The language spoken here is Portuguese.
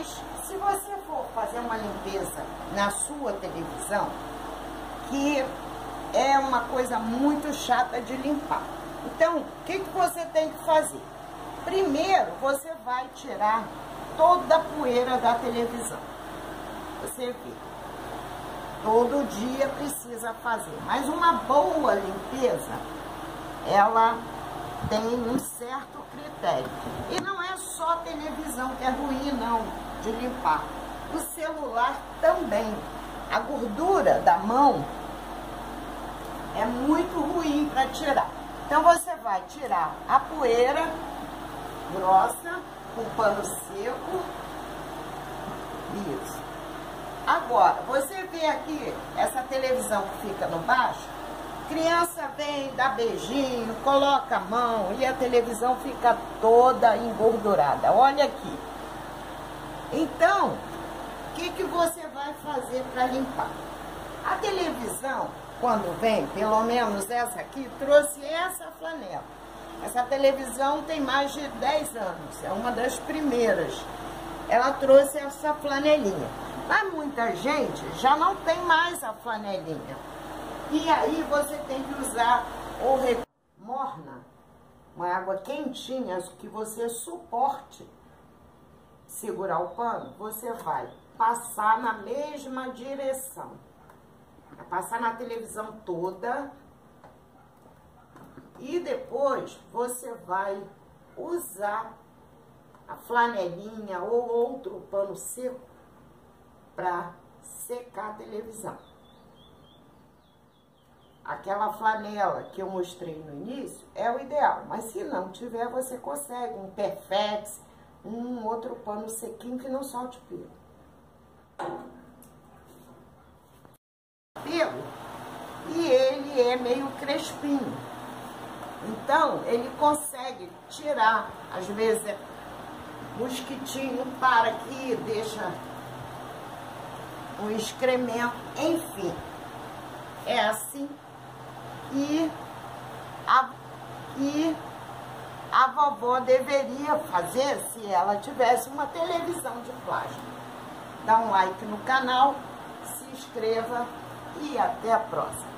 Mas se você for fazer uma limpeza na sua televisão, que é uma coisa muito chata de limpar. Então, o que você tem que fazer? Primeiro, você vai tirar toda a poeira da televisão. Você vê, todo dia precisa fazer. Mas uma boa limpeza, ela tem um certo critério. E não é só a televisão que é ruim, não, de limpar. O celular também. A gordura da mão é muito ruim para tirar. Então você vai tirar a poeira grossa com pano seco. Isso. Agora, você vê aqui essa televisão que fica no baixo, criança vem, dá beijinho, coloca a mão e a televisão fica toda engordurada. Olha aqui. Então, o que você vai fazer para limpar? A televisão, quando vem, pelo menos essa aqui, trouxe essa flanela. Essa televisão tem mais de 10 anos, é uma das primeiras. Ela trouxe essa flanelinha. Mas muita gente já não tem mais a flanelinha. E aí você tem que usar ou morna, uma água quentinha que você suporte segurar o pano. Você vai passar na mesma direção. Vai passar na televisão toda. E depois você vai usar a flanelinha ou outro pano seco para secar a televisão. Aquela flanela que eu mostrei no início é o ideal, mas se não tiver, você consegue um Perfex, um outro pano sequinho que não solte pelo. E ele é meio crespinho, então ele consegue tirar, às vezes mosquitinho para aqui, deixa um excremento, enfim, é assim. E a vovó deveria fazer se ela tivesse uma televisão de plástico. Dá um like no canal, se inscreva e até a próxima.